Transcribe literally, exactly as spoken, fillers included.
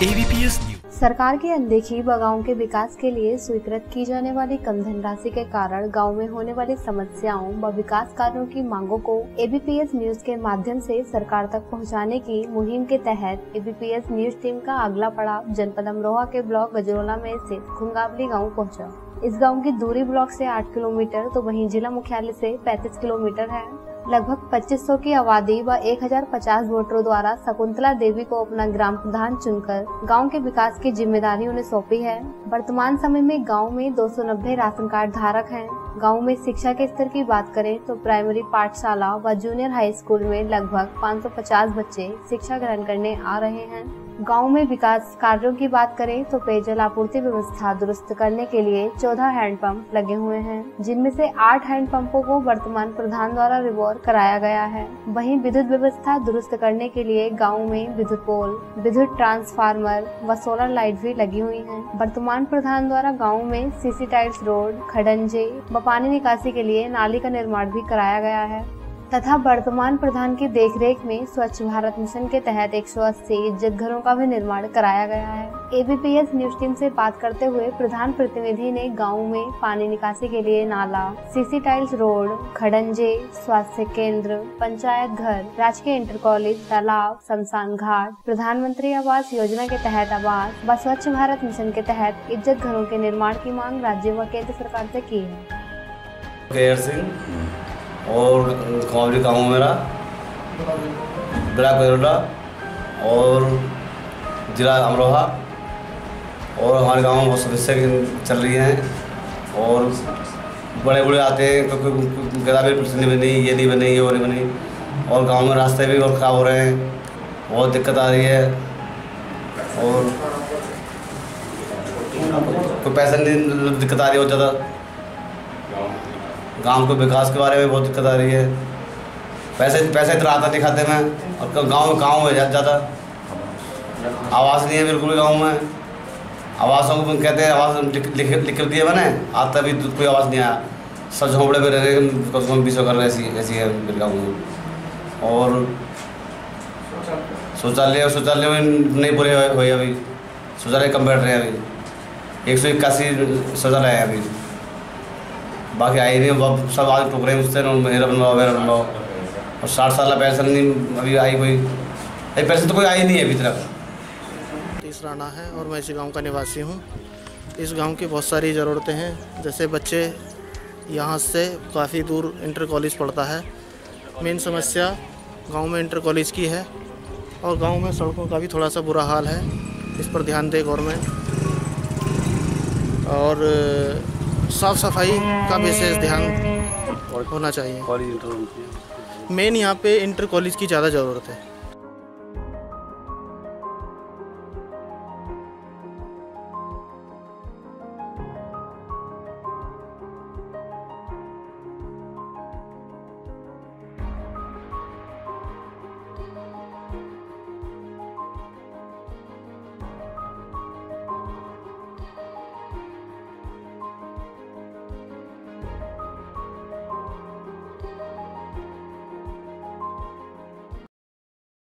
ए B P S news. सरकार की अनदेखी व गाँव के विकास के लिए स्वीकृत की जाने वाली कम धनराशि के कारण गांव में होने वाली समस्याओं व विकास कार्यों की मांगों को A B P S news के माध्यम से सरकार तक पहुंचाने की मुहिम के तहत A B P S news team का अगला पड़ाव जनपद अमरोहा के ब्लॉक गजरोला में स्थित खुंगावली गाँव पहुँचा। इस गाँव की दूरी ब्लॉक से आठ किलोमीटर तो वहीं जिला मुख्यालय से पैंतीस किलोमीटर है। लगभग पच्चीस सौ की आबादी व एक हजार पचास वोटरों द्वारा शकुंतला देवी को अपना ग्राम प्रधान चुनकर गांव के विकास की जिम्मेदारी उन्हें सौंपी है। वर्तमान समय में गांव में दो सौ नब्बे राशन कार्ड धारक हैं। गांव में शिक्षा के स्तर की बात करें तो प्राइमरी पाठशाला व जूनियर हाई स्कूल में लगभग पाँच सौ पचास बच्चे शिक्षा ग्रहण करने आ रहे हैं। गांव में विकास कार्यों की बात करें तो पेयजल आपूर्ति व्यवस्था दुरुस्त करने के लिए चौदह हैंडपंप लगे हुए हैं, जिनमें से आठ हैंडपंपों को वर्तमान प्रधान द्वारा रिवॉर कराया गया है। वहीं विद्युत व्यवस्था दुरुस्त करने के लिए गांव में विद्युत पोल, विद्युत ट्रांसफार्मर व सोलर लाइट भी लगी हुई हैं। वर्तमान प्रधान द्वारा गाँव में सीसी टाइल्स रोड, खडंजे व पानी निकासी के लिए नाली का निर्माण भी कराया गया है तथा वर्तमान प्रधान की देखरेख में स्वच्छ भारत मिशन के तहत एक सौ अस्सी इज्जत घरों का भी निर्माण कराया गया है। A B P S news team से बात करते हुए प्रधान प्रतिनिधि ने गांव में पानी निकासी के लिए नाला, सीसी टाइल्स रोड, खडंजे, स्वास्थ्य केंद्र, पंचायत घर, राजकीय इंटर कॉलेज, तालाब, शमशान घाट, प्रधानमंत्री आवास योजना के तहत आवास व स्वच्छ भारत मिशन के तहत इज्जत घरों के निर्माण की मांग राज्य व केंद्र सरकार से की है। और खुंगावली गाँव मेरा ब्लॉक गजरोला और जिला अमरोहा और हमारे गांव में बहुत समस्या चल रही हैं और बड़े बड़े आते हैं क्योंकि गदाबी नहीं बनी, ये नहीं बनी, ये वो नहीं बनी और गांव में रास्ते भी बहुत ख़राब हो रहे हैं, बहुत दिक्कत आ रही है और कोई पैसा नहीं दिक्कत आ रही है बहुत ज़्यादा। गांव के विकास के बारे में बहुत दिक्कत आ रही है, पैसे पैसे इतना आता नहीं खाते में और गांव गांव में ज़्यादा आवास नहीं है बिल्कुल गांव में। आवासों को कहते हैं आवास लिख लिख दिए मैंने, आता भी कोई आवास नहीं आया, सब झोंपड़े में रह रहे कम बीसों कर रहे ऐसी ऐसी है गाँव में। और शौचालय शौचालय में नहीं पूरे हुए अभी, शौचालय कम बैठ रहे हैं अभी, एक सौ इक्यासी शौचालय है अभी, बाकी आई नहीं। सब आज टोकरे उससे मेरा बनवाओ मेरा बनवाओ और साठ साल पेंशन नहीं अभी आई, कोई अभी पेंशन तो कोई आई नहीं है अभी तक। तीस राणा है और मैं इसी गांव का निवासी हूं। इस गांव की बहुत सारी ज़रूरतें हैं, जैसे बच्चे यहां से काफ़ी दूर इंटर कॉलेज पढ़ता है। मेन समस्या गांव में इंटर कॉलेज की है और गांव में सड़कों का भी थोड़ा सा बुरा हाल है, इस पर ध्यान दे गवर्नमेंट। और साफ़ सफाई का विशेष ध्यान होना चाहिए। मेन यहाँ पे इंटर कॉलेज की ज़्यादा ज़रूरत है।